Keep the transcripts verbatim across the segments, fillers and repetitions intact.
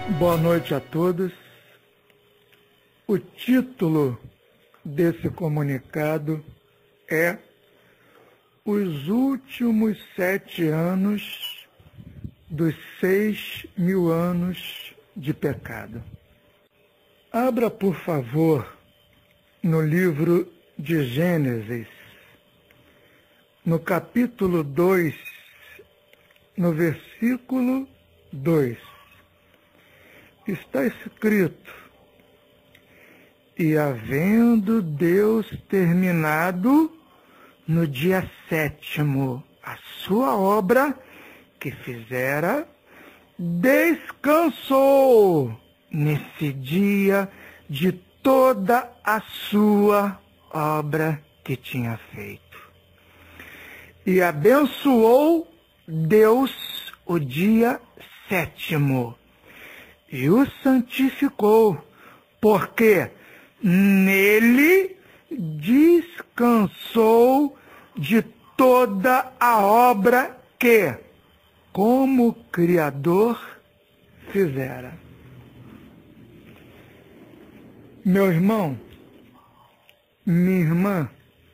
Boa noite a todos. O título desse comunicado é Os Últimos Sete Anos dos Seis Mil Anos de Pecado. Abra, por favor, no livro de Gênesis, no capítulo dois, no versículo dois. Está escrito: E havendo Deus terminado no dia sétimo a sua obra que fizera, descansou nesse dia de toda a sua obra que tinha feito. E abençoou Deus o dia sétimo e o santificou, porque nele descansou de toda a obra que, como Criador, fizera. Meu irmão, minha irmã,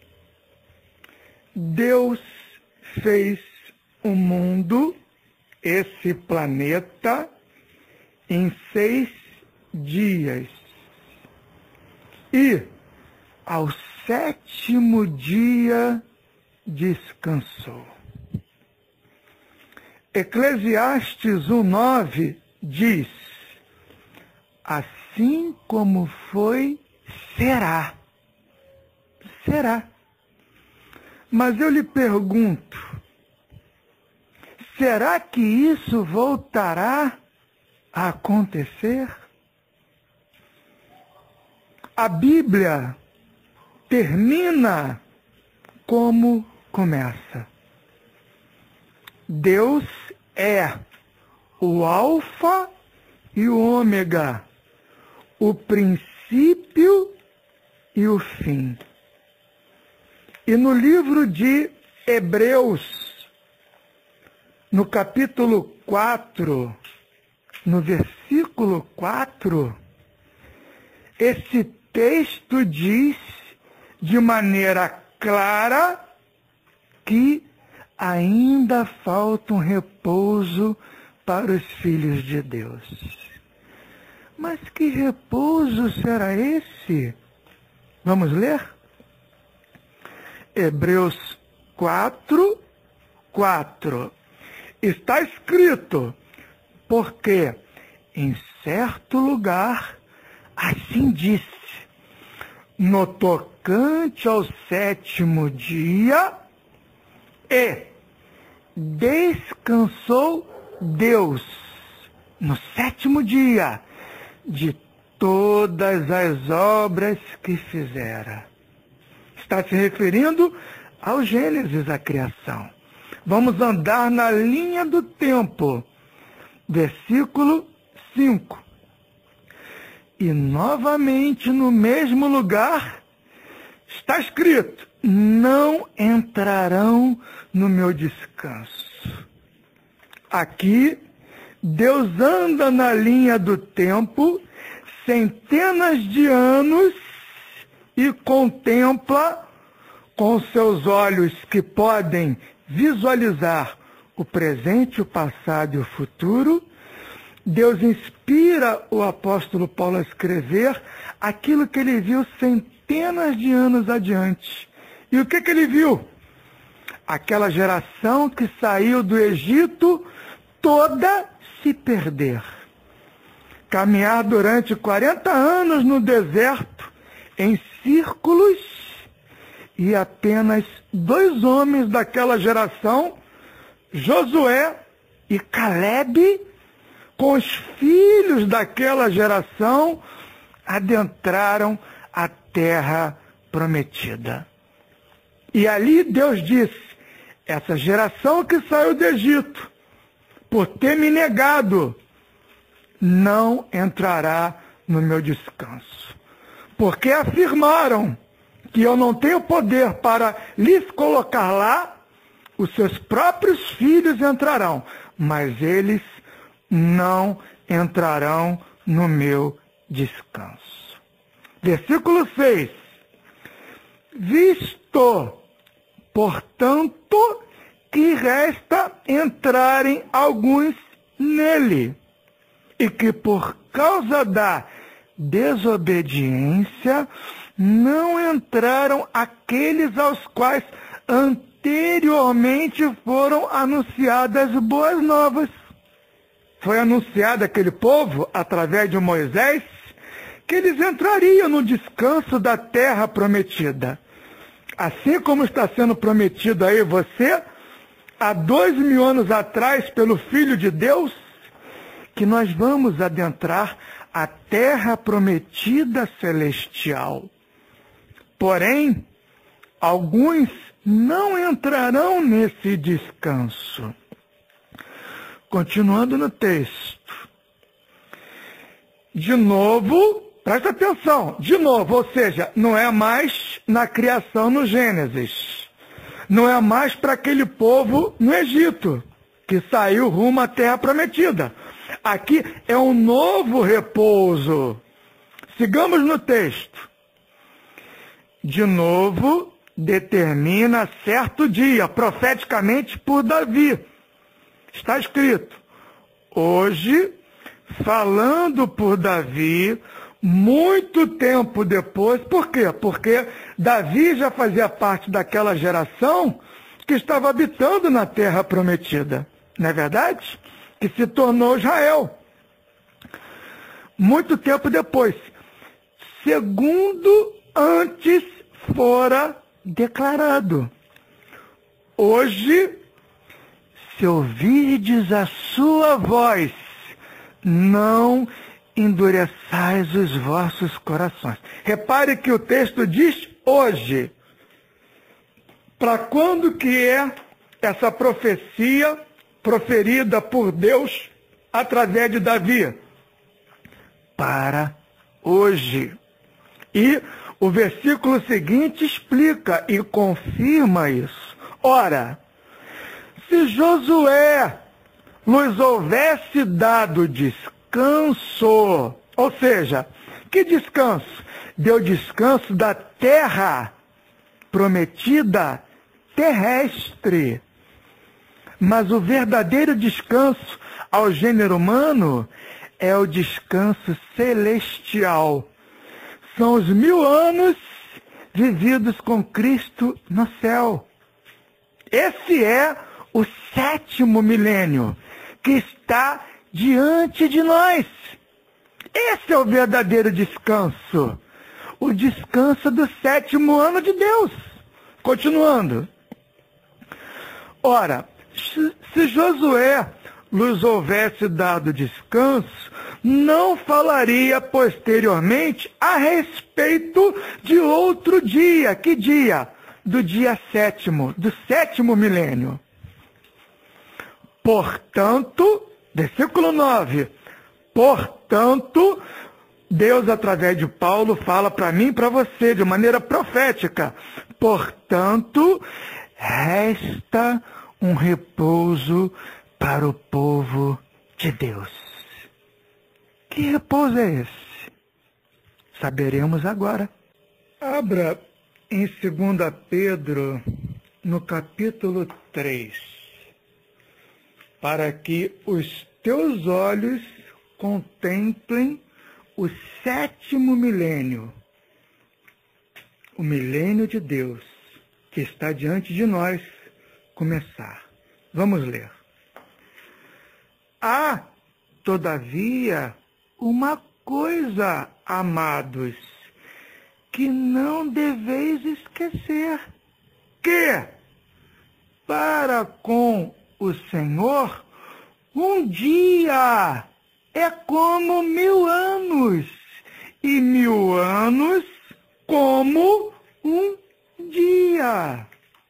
Deus fez o mundo, esse planeta, em seis dias. E, ao sétimo dia, descansou. Eclesiastes um, nove diz: Assim como foi, será. Será. Mas eu lhe pergunto, será que isso voltará a acontecer? A Bíblia termina como começa. Deus é o Alfa e o Ômega, o princípio e o fim. E no livro de Hebreus, no capítulo quatro, no versículo quatro, esse texto diz de maneira clara que ainda falta um repouso para os filhos de Deus. Mas que repouso será esse? Vamos ler? Hebreus quatro, quatro. Está escrito: Porque em certo lugar assim disse, no tocante ao sétimo dia, e descansou Deus no sétimo dia de todas as obras que fizera. Está se referindo ao Gênesis, a criação. Vamos andar na linha do tempo. Versículo cinco. E novamente no mesmo lugar está escrito: não entrarão no meu descanso. Aqui, Deus anda na linha do tempo, centenas de anos, e contempla com seus olhos que podem visualizar o presente, o passado e o futuro. Deus inspira o apóstolo Paulo a escrever aquilo que ele viu centenas de anos adiante. E o que, que ele viu? Aquela geração que saiu do Egito toda se perder. Caminhar durante quarenta anos no deserto, em círculos, e apenas dois homens daquela geração, Josué e Calebe, com os filhos daquela geração, adentraram a terra prometida. E ali Deus disse: essa geração que saiu do Egito, por ter me negado, não entrará no meu descanso. Porque afirmaram que eu não tenho poder para lhes colocar lá, os seus próprios filhos entrarão, mas eles não entrarão no meu descanso. Versículo seis. Visto, portanto, que resta entrarem alguns nele, e que por causa da desobediência não entraram aqueles aos quais anteriormente foram anunciadas boas novas. Foi anunciado àquele povo, através de Moisés, que eles entrariam no descanso da terra prometida. Assim como está sendo prometido aí você, há dois mil anos atrás, pelo Filho de Deus, que nós vamos adentrar a terra prometida celestial. Porém, alguns não entrarão nesse descanso. Continuando no texto. De novo, presta atenção, de novo, ou seja, não é mais na criação no Gênesis. Não é mais para aquele povo no Egito, que saiu rumo à terra prometida. Aqui é um novo repouso. Sigamos no texto. De novo, determina certo dia, profeticamente por Davi. Está escrito, hoje, falando por Davi, muito tempo depois. Por quê? Porque Davi já fazia parte daquela geração que estava habitando na terra prometida. Não é verdade? Que se tornou Israel. Muito tempo depois. Segundo antes fora declarado. Hoje, se ouvirdes a sua voz, não endureçais os vossos corações. Repare que o texto diz hoje. Para quando que é essa profecia proferida por Deus através de Davi? Para hoje. E o versículo seguinte explica e confirma isso. Ora, se Josué nos houvesse dado descanso, ou seja, que descanso? Deu descanso da terra prometida terrestre. Mas o verdadeiro descanso ao gênero humano é o descanso celestial. São os mil anos vividos com Cristo no céu. Esse é o sétimo milênio que está diante de nós. Esse é o verdadeiro descanso. O descanso do sétimo ano de Deus. Continuando. Ora, se Josué nos houvesse dado descanso, não falaria posteriormente a respeito de outro dia. Que dia? Do dia sétimo, do sétimo milênio. Portanto, versículo nove, portanto, Deus, através de Paulo, fala para mim e para você, de maneira profética. Portanto, resta um repouso para o povo de Deus. Que repouso é esse? Saberemos agora. Abra em segunda Pedro, no capítulo três, para que os teus olhos contemplem o sétimo milênio, o milênio de Deus, que está diante de nós começar. Vamos ler. Há, todavia, uma coisa, amados, que não deveis esquecer, que, para com o Senhor, um dia é como mil anos, e mil anos como um dia.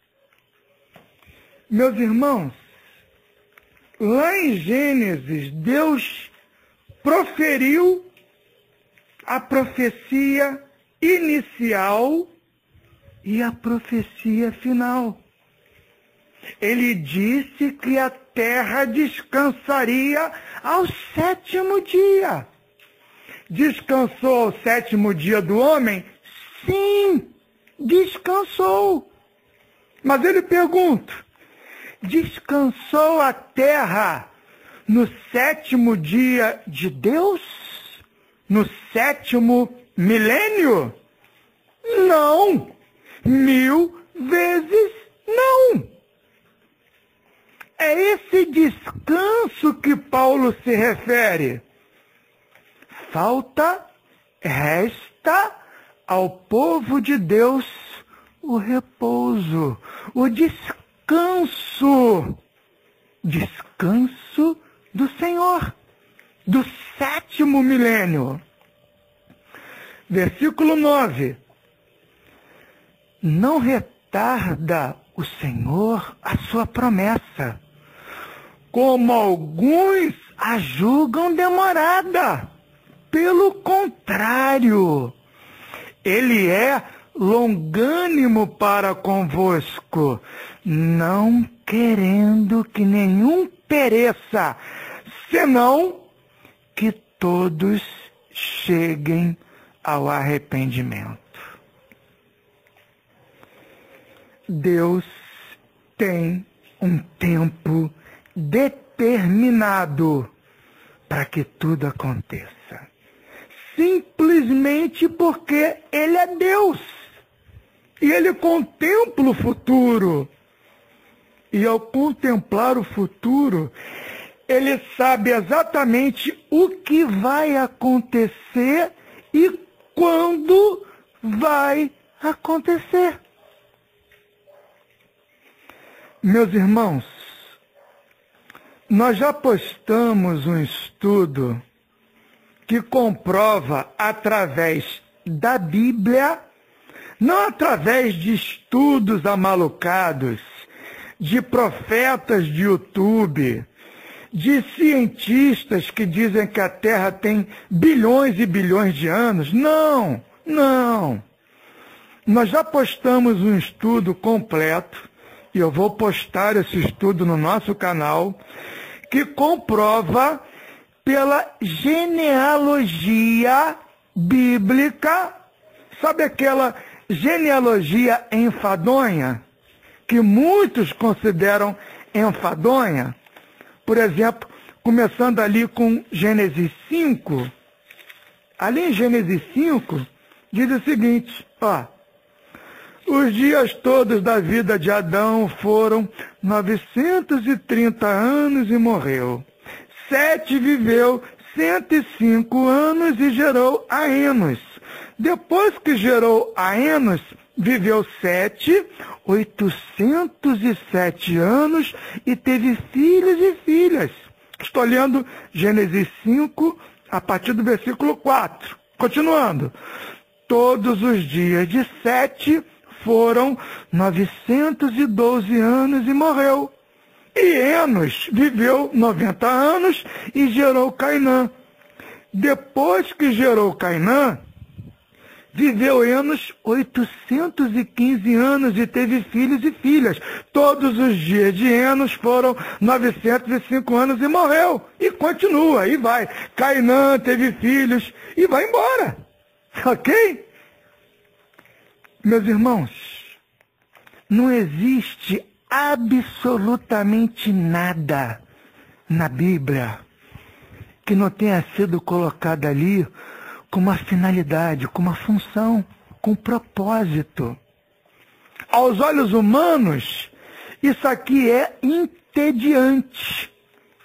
Meus irmãos, lá em Gênesis, Deus proferiu a profecia inicial e a profecia final. Ele disse que a terra descansaria ao sétimo dia. Descansou ao sétimo dia do homem? Sim, descansou. Mas ele pergunta, descansou a terra no sétimo dia de Deus? No sétimo milênio? Não, mil vezes não. É esse descanso que Paulo se refere. Falta, resta ao povo de Deus o repouso, o descanso. Descanso do Senhor, do sétimo milênio. Versículo nove. Não retarda o Senhor a sua promessa, como alguns a julgam demorada. Pelo contrário, ele é longânimo para convosco, não querendo que nenhum pereça, senão que todos cheguem ao arrependimento. Deus tem um tempo determinado para que tudo aconteça. Simplesmente porque Ele é Deus. E Ele contempla o futuro. E ao contemplar o futuro, Ele sabe exatamente o que vai acontecer e quando vai acontecer. Meus irmãos, nós já postamos um estudo que comprova através da Bíblia, não através de estudos amalucados, de profetas de YouTube, de cientistas que dizem que a Terra tem bilhões e bilhões de anos. Não, não. Nós já postamos um estudo completo, e eu vou postar esse estudo no nosso canal, que comprova pela genealogia bíblica, sabe aquela genealogia enfadonha, que muitos consideram enfadonha? Por exemplo, começando ali com Gênesis cinco, ali em Gênesis cinco, diz o seguinte, ó, os dias todos da vida de Adão foram novecentos e trinta anos e morreu. Sete viveu cento e cinco anos e gerou a Enos. Depois que gerou a Enos, viveu Sete, oitocentos e sete anos e teve filhos e filhas. Estou lendo Gênesis cinco, a partir do versículo quatro. Continuando. Todos os dias de Sete foram novecentos e doze anos e morreu. E Enos viveu noventa anos e gerou Cainã. Depois que gerou Cainã, viveu Enos oitocentos e quinze anos e teve filhos e filhas. Todos os dias de Enos foram novecentos e cinco anos e morreu. E continua, e vai. Cainã teve filhos e vai embora. Ok? Meus irmãos, não existe absolutamente nada na Bíblia que não tenha sido colocado ali com uma finalidade, com uma função, com um propósito. Aos olhos humanos, isso aqui é entediante.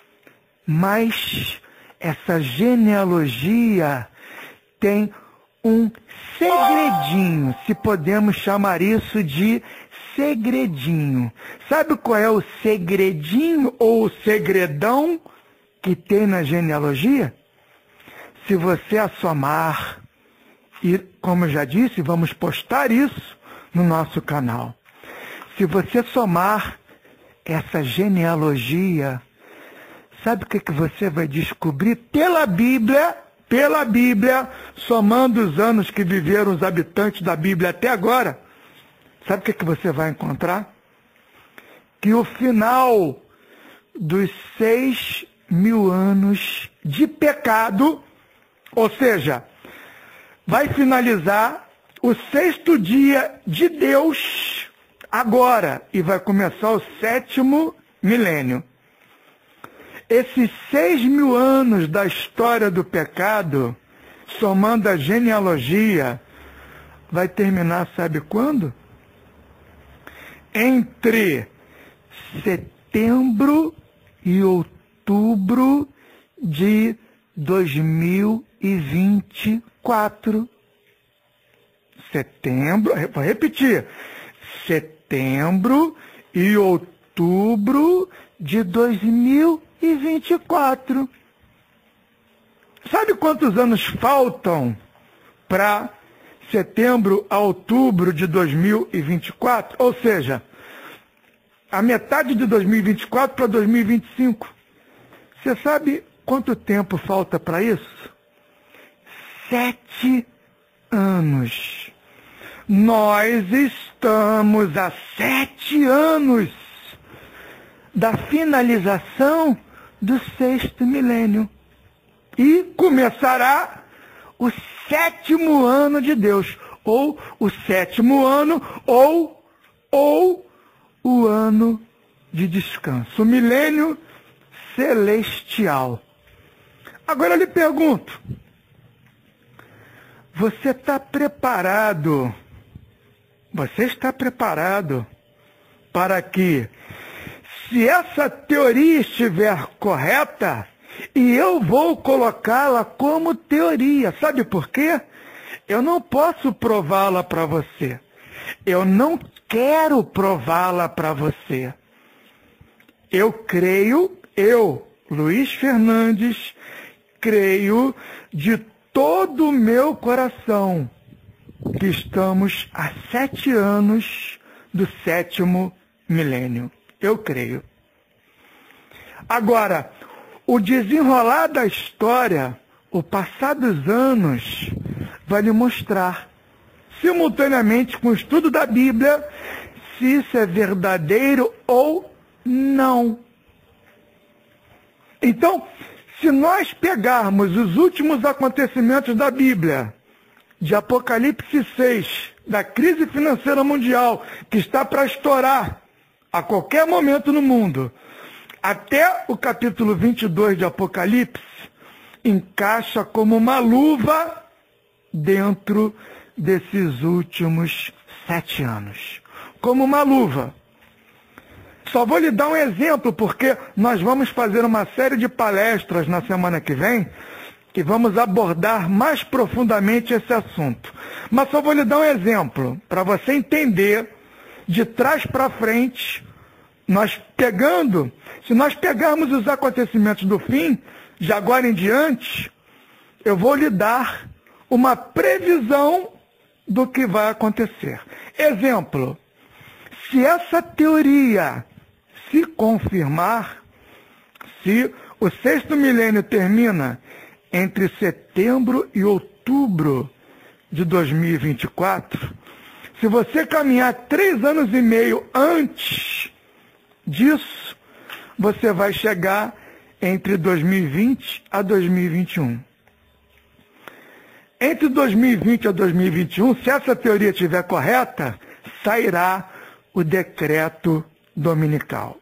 Mas essa genealogia tem um segredinho, se podemos chamar isso de segredinho. Sabe qual é o segredinho ou o segredão que tem na genealogia? Se você assomar, e como eu já disse, vamos postar isso no nosso canal. Se você somar essa genealogia, sabe o que, que você vai descobrir pela Bíblia? Pela Bíblia, somando os anos que viveram os habitantes da Bíblia até agora, sabe o que, que você vai encontrar? Que o final dos seis mil anos de pecado, ou seja, vai finalizar o sexto dia de Deus agora e vai começar o sétimo milênio. Esses seis mil anos da história do pecado, somando a genealogia, vai terminar, sabe quando? Entre setembro e outubro de dois mil e vinte e quatro. Setembro, vou repetir, setembro e outubro de dois mil e vinte e quatro. Sabe quantos anos faltam para setembro a outubro de dois mil e vinte e quatro? Ou seja, a metade de dois mil e vinte e quatro para dois mil e vinte e cinco. Você sabe quanto tempo falta para isso? Sete anos. Nós estamos há sete anos da finalização do sexto milênio. E começará o sétimo ano de Deus, ou o sétimo ano, ou, ou o ano de descanso, o milênio celestial. Agora eu lhe pergunto, você está preparado, você está preparado para que, se essa teoria estiver correta, e eu vou colocá-la como teoria, sabe por quê? Eu não posso prová-la para você. Eu não quero prová-la para você. Eu creio, eu, Luiz Fernandes, creio de todo o meu coração que estamos há sete anos do sétimo milênio. Eu creio. Agora, o desenrolar da história, o passar dos anos, vai lhe mostrar, simultaneamente com o estudo da Bíblia, se isso é verdadeiro ou não. Então, se nós pegarmos os últimos acontecimentos da Bíblia, de Apocalipse seis, da crise financeira mundial, que está para estourar a qualquer momento no mundo, até o capítulo vinte e dois de Apocalipse, encaixa como uma luva dentro desses últimos sete anos. Como uma luva. Só vou lhe dar um exemplo, porque nós vamos fazer uma série de palestras na semana que vem, e vamos abordar mais profundamente esse assunto. Mas só vou lhe dar um exemplo, para você entender, de trás para frente, nós pegando, se nós pegarmos os acontecimentos do fim, de agora em diante, eu vou lhe dar uma previsão do que vai acontecer. Exemplo, se essa teoria se confirmar, se o sexto milênio termina entre setembro e outubro de dois mil e vinte e quatro, se você caminhar três anos e meio antes disso, você vai chegar entre dois mil e vinte a dois mil e vinte e um. Entre dois mil e vinte a dois mil e vinte e um, se essa teoria estiver correta, sairá o decreto dominical.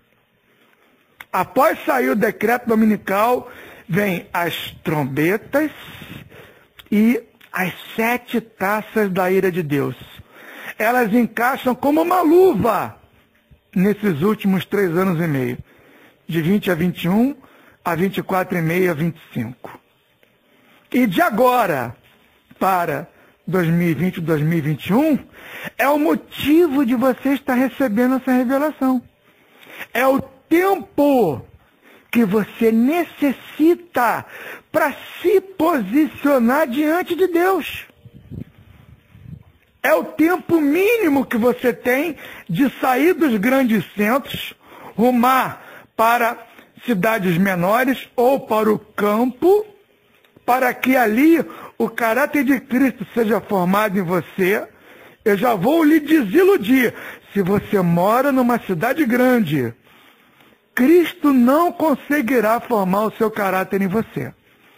Após sair o decreto dominical, vem as trombetas e as sete taças da ira de Deus. Elas encaixam como uma luva nesses últimos três anos e meio, de vinte a vinte e um, a vinte e quatro e meio a vinte e cinco. E de agora para dois mil e vinte e dois mil e vinte e um, é o motivo de você estar recebendo essa revelação. É o tempo que você necessita para se posicionar diante de Deus. É o tempo mínimo que você tem de sair dos grandes centros, rumar para cidades menores ou para o campo, para que ali o caráter de Cristo seja formado em você. Eu já vou lhe desiludir. Se você mora numa cidade grande Cristo não conseguirá formar o seu caráter em você.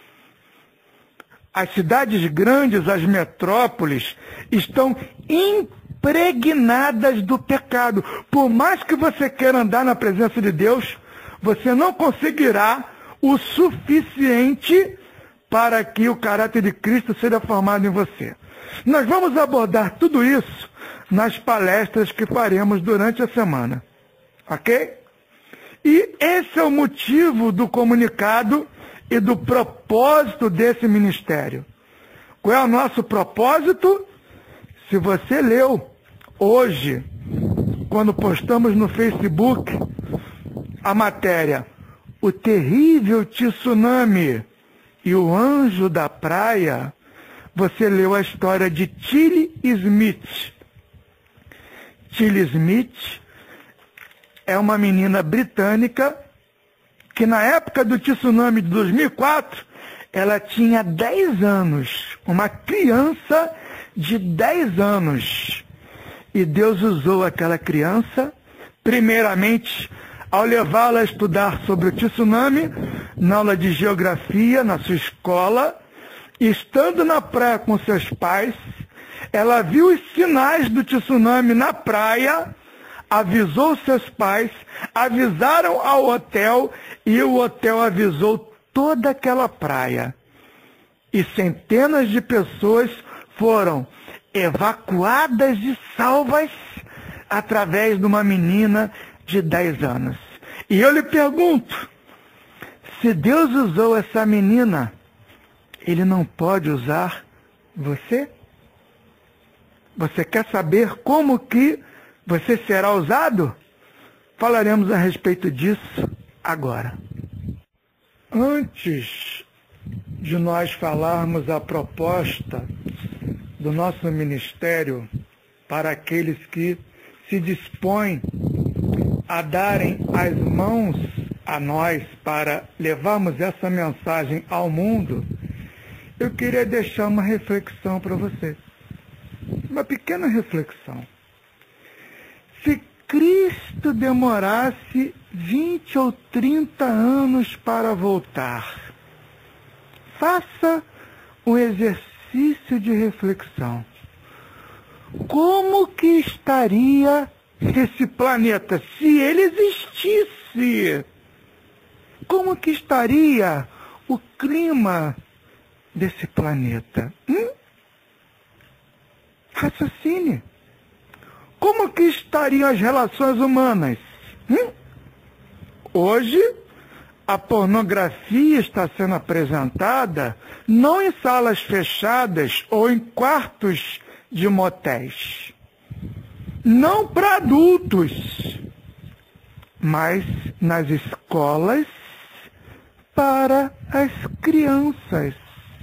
As cidades grandes, as metrópoles, estão impregnadas do pecado. Por mais que você queira andar na presença de Deus, você não conseguirá o suficiente para que o caráter de Cristo seja formado em você. Nós vamos abordar tudo isso nas palestras que faremos durante a semana. Ok? E esse é o motivo do comunicado e do propósito desse ministério. Qual é o nosso propósito? Se você leu hoje, quando postamos no Facebook a matéria O Terrível Tsunami e o Anjo da Praia, você leu a história de Tilly Smith. Tilly Smith é uma menina britânica que na época do tsunami de dois mil e quatro, ela tinha dez anos, uma criança de dez anos. E Deus usou aquela criança, primeiramente, ao levá-la a estudar sobre o tsunami, na aula de geografia, na sua escola, e estando na praia com seus pais, ela viu os sinais do tsunami na praia, avisou seus pais, avisaram ao hotel, e o hotel avisou toda aquela praia. E centenas de pessoas foram evacuadas e salvas através de uma menina de dez anos. E eu lhe pergunto, se Deus usou essa menina, Ele não pode usar você? Você quer saber como que você será usado? Falaremos a respeito disso agora. Antes de nós falarmos a proposta do nosso ministério para aqueles que se dispõem a darem as mãos a nós para levarmos essa mensagem ao mundo, eu queria deixar uma reflexão para vocês. Uma pequena reflexão. Se Cristo demorasse vinte ou trinta anos para voltar, faça um exercício de reflexão. Como que estaria esse planeta se ele existisse? Como que estaria o clima desse planeta? Hum? Raciocine. Como que estariam as relações humanas? Hum? Hoje, a pornografia está sendo apresentada não em salas fechadas ou em quartos de motéis. Não para adultos, mas nas escolas para as crianças.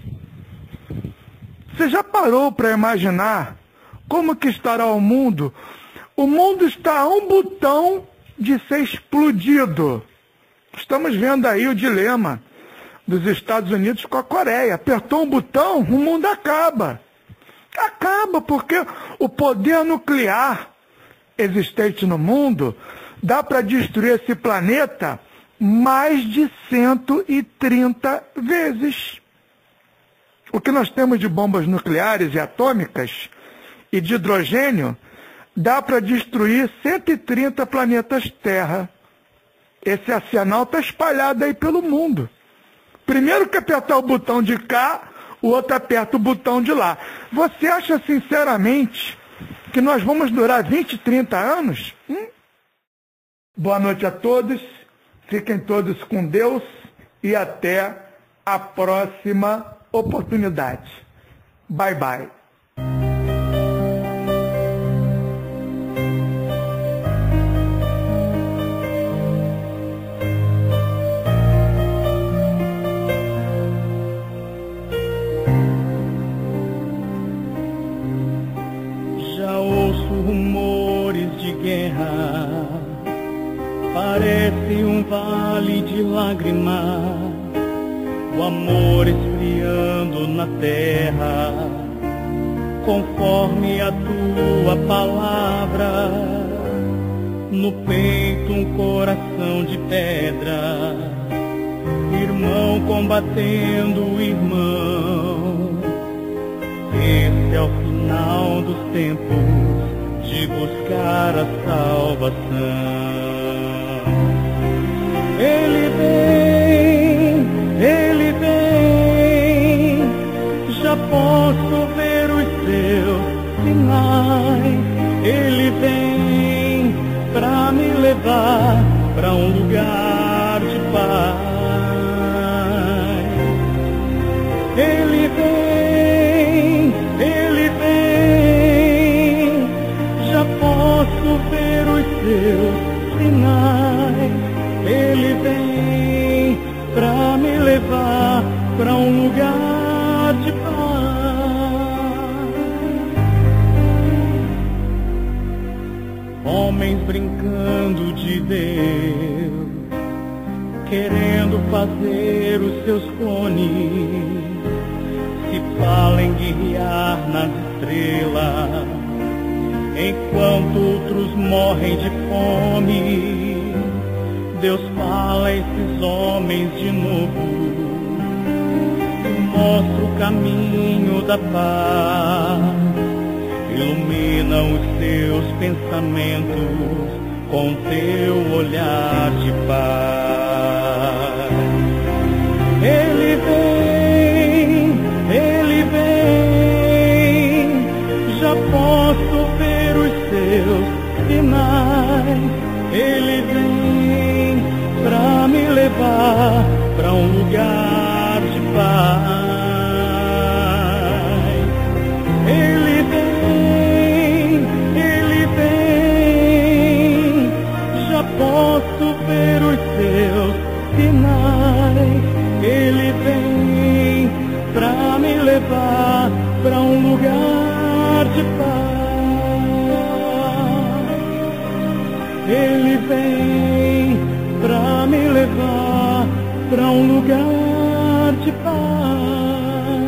Você já parou para imaginar como que estará o mundo? O mundo está a um botão de ser explodido. Estamos vendo aí o dilema dos Estados Unidos com a Coreia. Apertou um botão, o mundo acaba. Acaba porque o poder nuclear existente no mundo dá para destruir esse planeta mais de cento e trinta vezes. O que nós temos de bombas nucleares e atômicas e de hidrogênio dá para destruir cento e trinta planetas Terra. Esse arsenal está espalhado aí pelo mundo. Primeiro que apertar o botão de cá, o outro aperta o botão de lá. Você acha sinceramente que nós vamos durar vinte, trinta anos? Hum? Boa noite a todos, fiquem todos com Deus e até a próxima oportunidade. Bye, bye. Parece um vale de lágrimas, o amor esfriando na terra, conforme a tua palavra. no peito um coração de pedra, irmão combatendo irmão. Esse é o final dos tempos de buscar a salvação. Ele vem, ele vem, já posso ver os seus sinais. Ele vem pra me levar pra um lugar de paz. Ele vem, ele vem, já posso ver os seus sinais. Ele vem pra me levar pra um lugar de paz. Homens brincando de Deus, querendo fazer os seus clones, se falam em guerrear nas estrelas, enquanto outros morrem de fome. Deus fala a esses homens de novo e mostra o caminho da paz, ilumina os seus pensamentos com teu olhar de paz. Ele vem, ele vem, já posso ver os seus sinais. Ele vem pra me levar pra um lugar de paz. Ele vem, ele vem, já posso ver os seus sinais. Ele vem pra me levar pra um lugar de paz. Ele vem pra me levar pra um lugar de paz.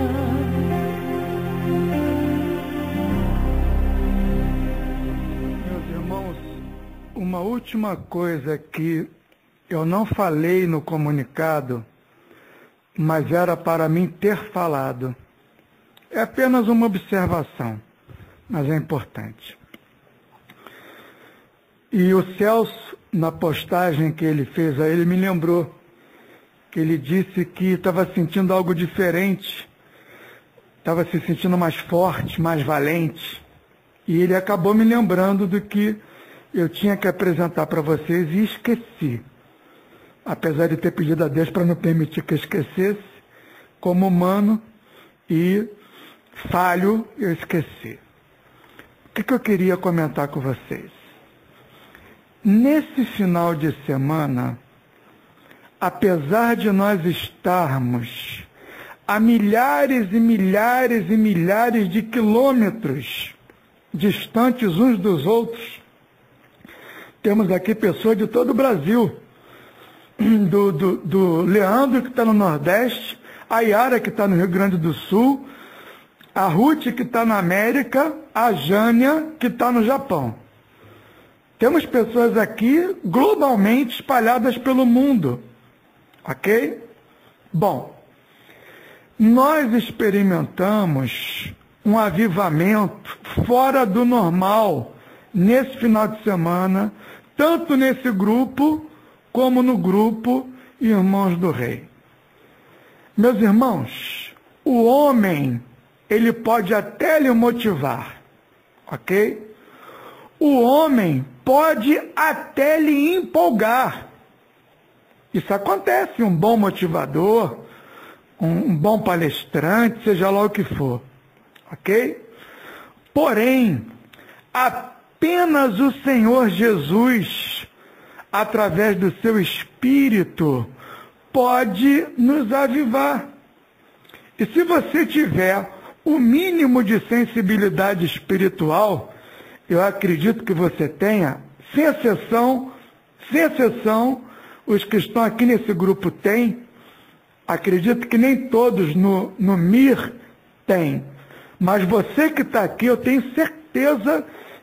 Meus irmãos, uma última coisa que eu não falei no comunicado, mas era para mim ter falado. É apenas uma observação, mas é importante. E o Celso, na postagem que ele fez aí, ele me lembrou que ele disse que estava sentindo algo diferente, estava se sentindo mais forte, mais valente. E ele acabou me lembrando do que eu tinha que apresentar para vocês e esqueci. Apesar de ter pedido a Deus para não permitir que eu esquecesse, como humano e falho, eu esqueci. O que, que eu queria comentar com vocês? Nesse final de semana, apesar de nós estarmos a milhares e milhares e milhares de quilômetros distantes uns dos outros, temos aqui pessoas de todo o Brasil, do, do, do Leandro, que está no Nordeste, a Yara, que está no Rio Grande do Sul, a Ruth, que está na América, a Jânia, que está no Japão. Temos pessoas aqui globalmente espalhadas pelo mundo, ok? Bom, nós experimentamos um avivamento fora do normal nesse final de semana, tanto nesse grupo como no grupo Irmãos do Rei. Meus irmãos, o homem, ele pode até lhe motivar, ok? O homem pode até lhe empolgar. Isso acontece, um bom motivador, um bom palestrante, seja lá o que for, ok? Porém, apenas o Senhor Jesus, através do seu Espírito, pode nos avivar. E se você tiver o mínimo de sensibilidade espiritual, eu acredito que você tenha, sem exceção, sem exceção, os que estão aqui nesse grupo têm, acredito que nem todos no, no M I R têm, mas você que está aqui, eu tenho certeza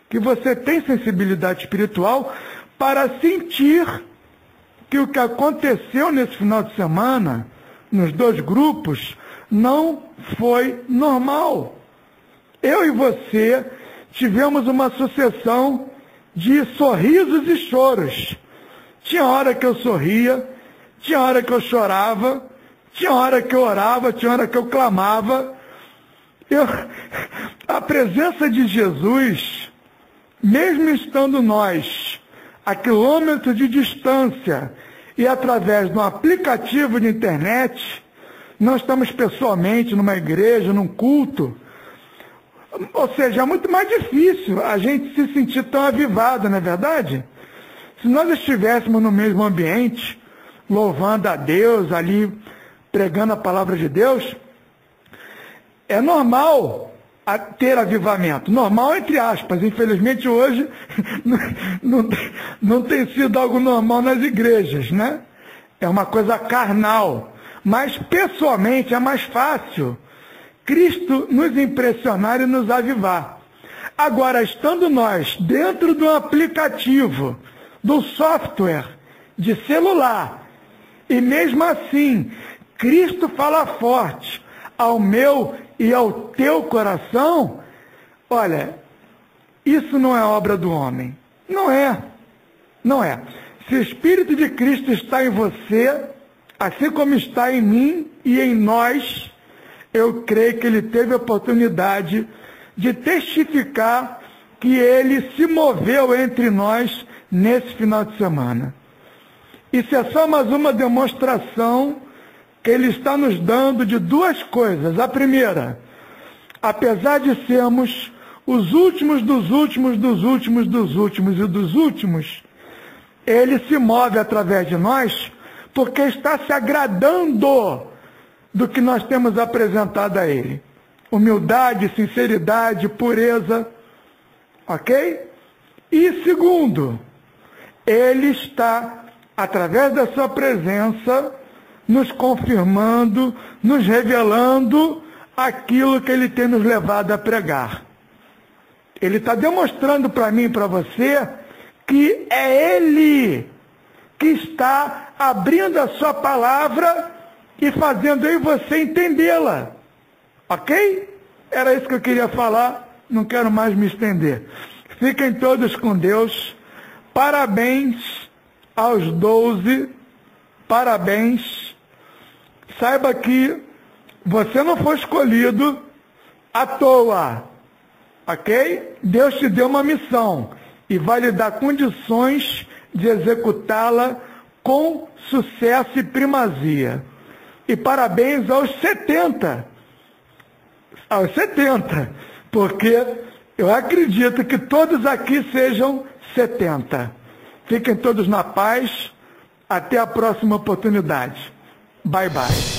que você tem sensibilidade espiritual para sentir que o que aconteceu nesse final de semana, nos dois grupos, não foi normal. Eu e você tivemos uma sucessão de sorrisos e choros. Tinha hora que eu sorria, tinha hora que eu chorava, tinha hora que eu orava, tinha hora que eu clamava. Eu, a presença de Jesus, mesmo estando nós a quilômetros de distância e através de um aplicativo de internet, não estamos pessoalmente numa igreja, num culto, ou seja, é muito mais difícil a gente se sentir tão avivado, não é verdade? Se nós estivéssemos no mesmo ambiente, louvando a Deus, ali pregando a palavra de Deus, é normal ter avivamento. Normal entre aspas. Infelizmente hoje não, não, não tem sido algo normal nas igrejas, né? É uma coisa carnal. Mas pessoalmente é mais fácil Cristo nos impressionar e nos avivar. Agora, estando nós dentro do aplicativo, do software de celular, e mesmo assim, Cristo fala forte ao meu e ao teu coração, olha, isso não é obra do homem. Não é. Não é. Se o Espírito de Cristo está em você, assim como está em mim e em nós, eu creio que ele teve a oportunidade de testificar que ele se moveu entre nós nesse final de semana. Isso é só mais uma demonstração que ele está nos dando de duas coisas. A primeira, apesar de sermos os últimos dos últimos, dos últimos, dos últimos e dos últimos, ele se move através de nós porque está se agradando do que nós temos apresentado a ele. Humildade, sinceridade, pureza, ok? E segundo, ele está, através da sua presença, nos confirmando, nos revelando aquilo que ele tem nos levado a pregar. Ele está demonstrando para mim e para você que é ele que está abrindo a sua palavra e fazendo eu e você entendê-la. Ok? Era isso que eu queria falar, não quero mais me estender. Fiquem todos com Deus. Parabéns aos doze. Parabéns. Saiba que você não foi escolhido à toa. Ok? Deus te deu uma missão e vai lhe dar condições de executá-la com sucesso e primazia. E parabéns aos setenta. Aos setenta. Porque eu acredito que todos aqui sejam setenta. Fiquem todos na paz. Até a próxima oportunidade. Bye, bye.